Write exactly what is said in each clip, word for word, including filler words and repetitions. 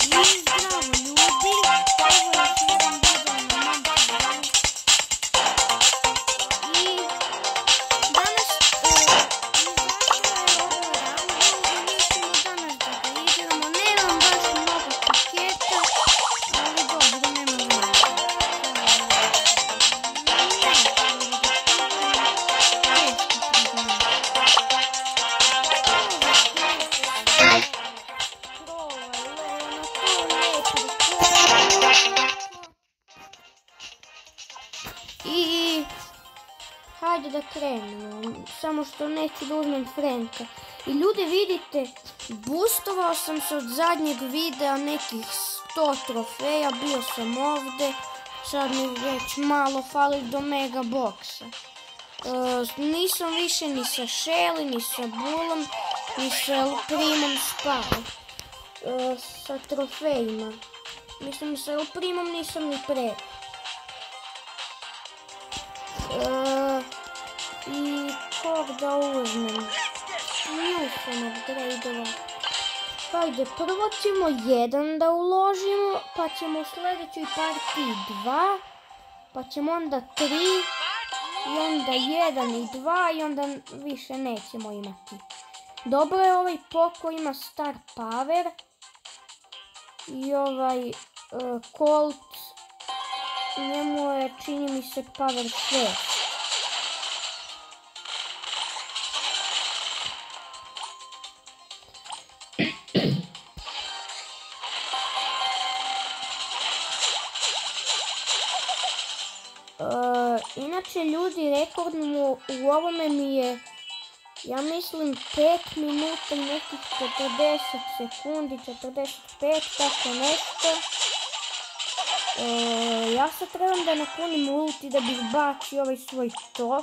I zdravo ljudi, evo još jedan video na mom kanalu. I danas izašla je ova ranga i mi ćemo danas da ga igramo. Nemam baš mnogo paketa, ali dobro, nema veze. I hajde da krenemo, samo što neću da uzmem Franka. I ljudi vidite, boostovao sam se od zadnjeg videa nekih sto trofeja, bio sam ovdje, sad mi već malo fali do mega boksa. E, nisam više ni sa Shelly, ni sa Bullom, ni sa Primom spao. E, sa trofejima. Mislim, sa El Primom nisam ni pre. Uh, I kog da uzmem? Nju sam upgradeova. Hajde, prvo ćemo jedan da uložimo, pa ćemo u sljedećoj partiji dva, pa ćemo onda tri, i onda jedan i dva, i onda više nećemo imati. Dobro je, ovaj Poco ima star power, i ovaj uh, Colt, njemu je, čini mi se, power šest. Uh, inače ljudi, rekordno u ovome mi je, ja mislim, pet minuta i nekih četrdeset sekundi, četrdeset pet, tako nešto. Uh, ja sad trebam da napunim ulti da bih bacio ovaj svoj top.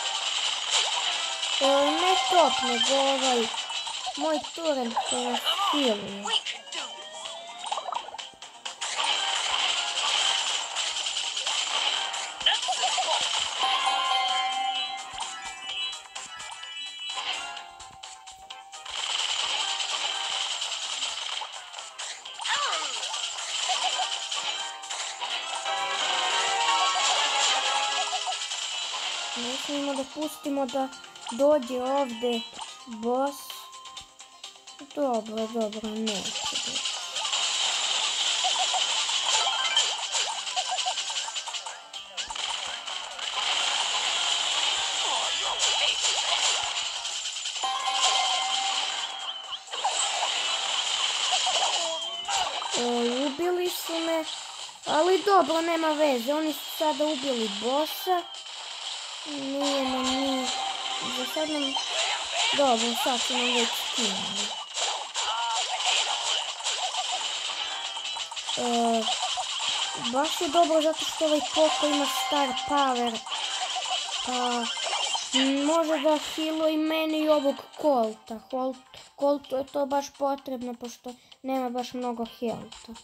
Uh, ne top, nego ovaj moj turret koji nas healuje. Ne smijemo da pustimo da dođe ovdje boss. Dobro, dobro, neće doći. E, ubili su me, ali dobro, nema veze, oni su sada ubili bossa. Nije nam ni... Za sad nam... Dobro, sad su nam već skinuli. E, baš je dobro zato što ovaj Poco ima star power. Pa... Može da healuje i meni i ovog Colta. Colt, Coltu je to baš potrebno pošto nema baš mnogo healtha.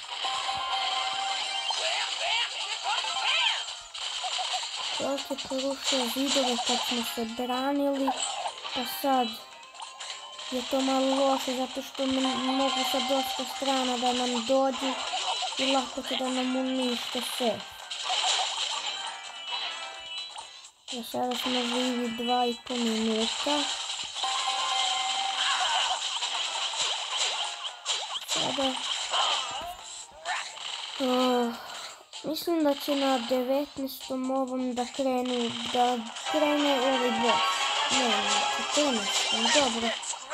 Colt je porušio zidove kad smo se branili, pa sad je to malo loše zato što mogu sa dosta strana da nam dođu i lako će da nam unište sve. Za sada smo živi dva i po minuta. Sada... Uh, Mislim da će na devetnaestom ovom da krenu, da krene ovaj boss. Ne, na četrnaestom, dobro.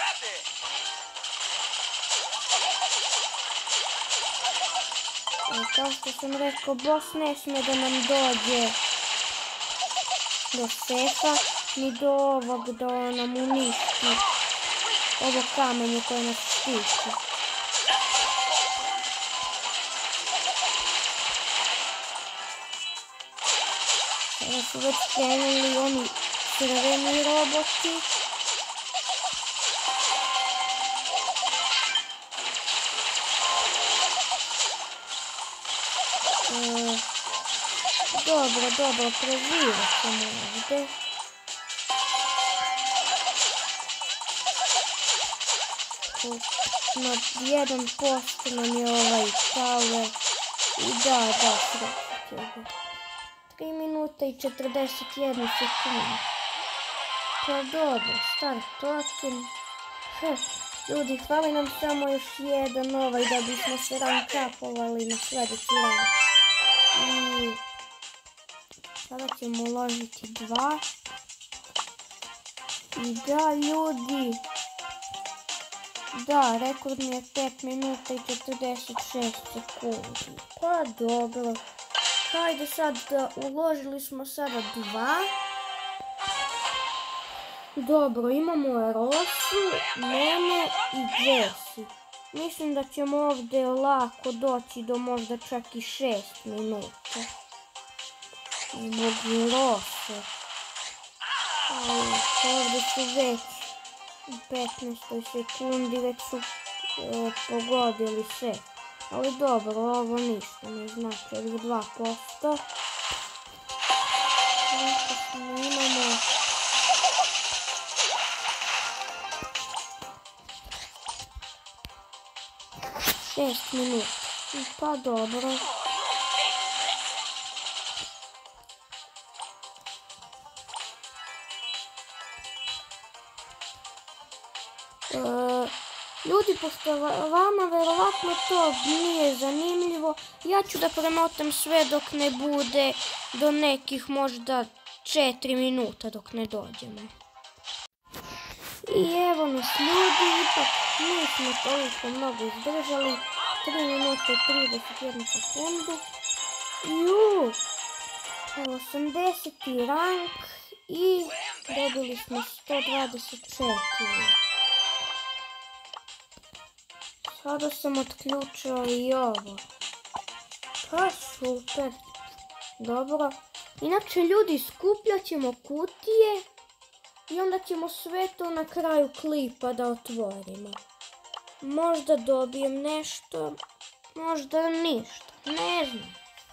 E, kao što sam rekao, boss ne smije da nam dođe do sefa, ni do ovog da nam uništi ovo kamenje koje nas štiti. Sada su već krenuli oni crveni roboti. E, dobro, dobro, preživat ćemo ovdje. na jedan posto nam je ovaj tower. I da, da, srećit ću. tri minuta i četrdeset jedna sekunda. Pa dobro, start token. Ljudi, hvali nam samo još jedan ovaj da bismo se rank upovali na sljedeći rank. I sada ćemo uložiti dva. I da, ljudi, da, rekord mi je pet minuta i četrdeset šest sekundi. Pa dobro. Hajde sad da uložili smo sada dva. Dobro, imamo Rosu, mene i Jessie. Mislim da ćemo ovdje lako doći do možda čak i šest minuta. Zbog Rose. Ovdje su već u petnaestoj sekundi već su e, pogodili sve. Ali dobro, ovo ništa ne znači, ovdje dva posto. Imamo šest minuta. Pa dobro. E, ljudi, pošto vama verovatno to nije zanimljivo, ja ću da premotam sve dok ne bude do nekih možda četiri minuta dok ne dođemo. I evo nas ljudi, ipak nismo toliko mnogo izdržali. tri minuta i trideset jedna sekundu. Juuu, osamdeseti rank i dobili smo sto dvadeset četiri. Sada sam otključio i ovo. Pa super. Dobro. Inače ljudi, skupljat ćemo kutije i onda ćemo sve to na kraju klipa da otvorimo. Možda dobijem nešto, možda ništa, ne znam.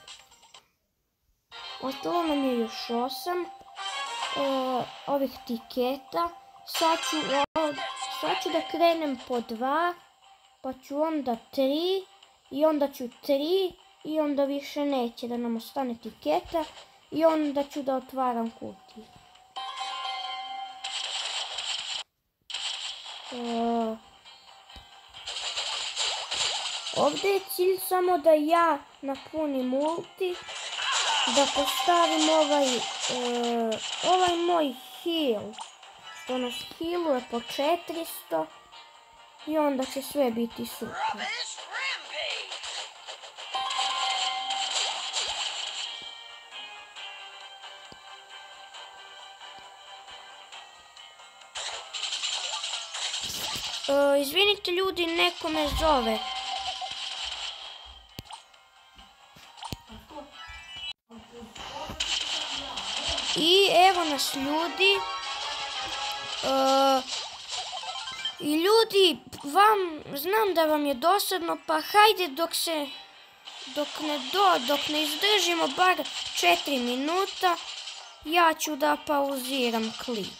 Ostalo nam je još osam e, ovih tiketa. Sad ću, o, sad ću da krenem po dva, pa ću onda tri i onda ću tri i onda više neće da nam ostane tiketa i onda ću da otvaram kutije. E, Ovdje je cilj samo da ja napunim ulti, da postavim ovaj, e, ovaj moj heal, što nas healuje po četiristo i onda će sve biti super. E, izvinite ljudi, neko me zove. I evo nas ljudi. E, I ljudi, vam, znam da vam je dosadno, pa hajde dok se, dok ne do, dok ne izdržimo bar četiri minuta, ja ću da pauziram klip.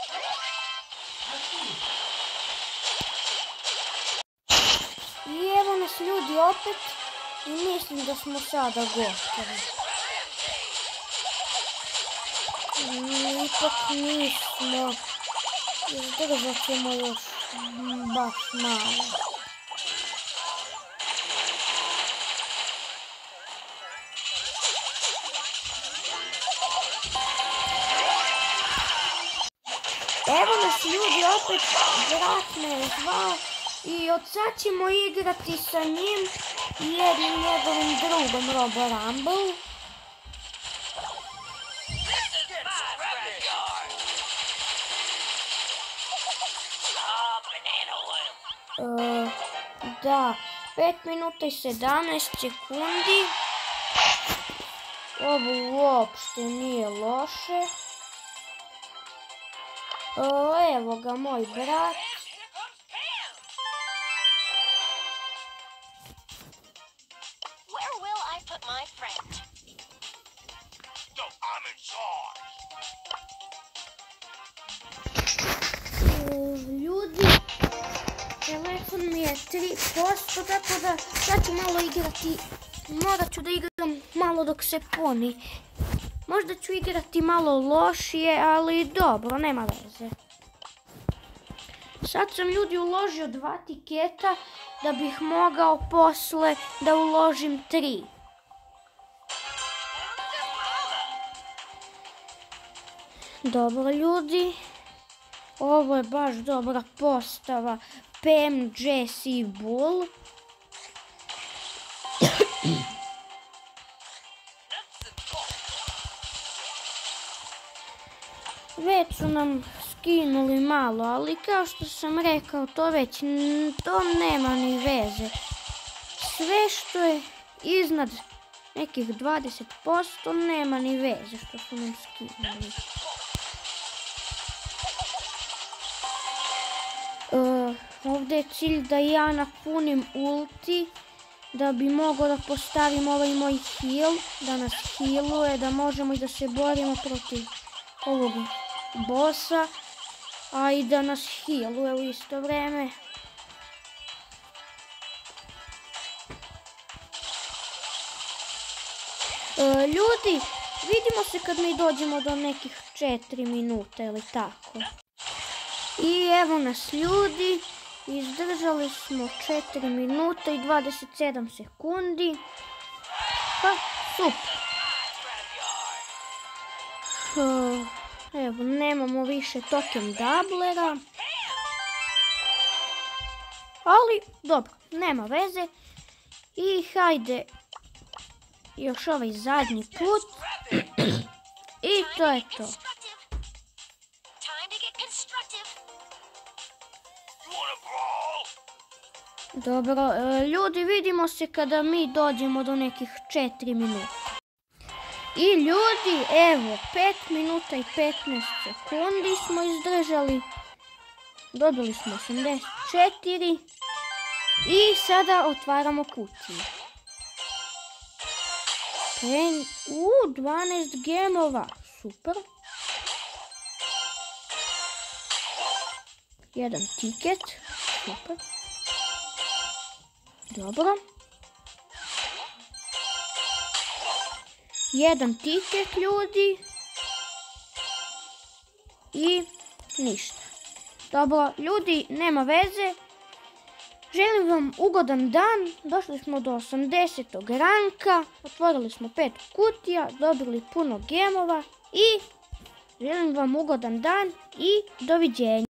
I evo nas ljudi opet i mislim da smo sada gotovi. Ipak nismo, izdržat ćemo još baš malo. Evo nas ljudi opet, brat me je zvao i od sad ćemo igrati sa njim i jednim njegovim drugom Robo Rumble. Uh, da, pet minuta i sedamnaest sekundi. Ovo uopšte nije loše. Uh, evo ga moj brat. Uh, ljudi, telefon mi je tri posto, tako da sad ću malo igrati, morat ću da igram malo dok se puni. Možda ću igrati malo lošije, ali dobro, nema veze. Sad sam ljudi uložio dva tiketa da bih mogao posle da uložim tri. Dobro ljudi, ovo je baš dobra postava, Pam, Jesse i Bull. Već su nam skinuli malo, ali kao što sam rekao, to već to nema ni veze. Sve što je iznad nekih dvadeset posto nema ni veze što su nam skinuli. Uh, ovdje je cilj da ja napunim ulti, da bi mogao da postavim ovaj moj heal, da nas healuje, da možemo i da se borimo protiv ovog bossa, a i da nas healuje u isto vreme. Uh, ljudi, vidimo se kad mi dođemo do nekih četiri minuta ili tako. I evo nas ljudi, izdržali smo četiri minuta i dvadeset sedam sekundi. Pa, super. Uh, evo, nemamo više token doublera. Ali, dobro, nema veze. I hajde, još ovaj zadnji put. I to je to. Dobro, ljudi, vidimo se kada mi dođemo do nekih četiri minuta. I ljudi, evo, pet minuta i petnaest sekundi smo izdržali. Dobili smo osamdeset četiri. I sada otvaramo kutiju. U, dvanaest gemova, super. Jedan tiket, super. Dobro. Jedan tiket ljudi. I ništa. Dobro, ljudi, nema veze. Želim vam ugodan dan. Došli smo do osamdesetog ranka. Otvorili smo pet kutija. Dobili puno gemova. I želim vam ugodan dan i doviđenja.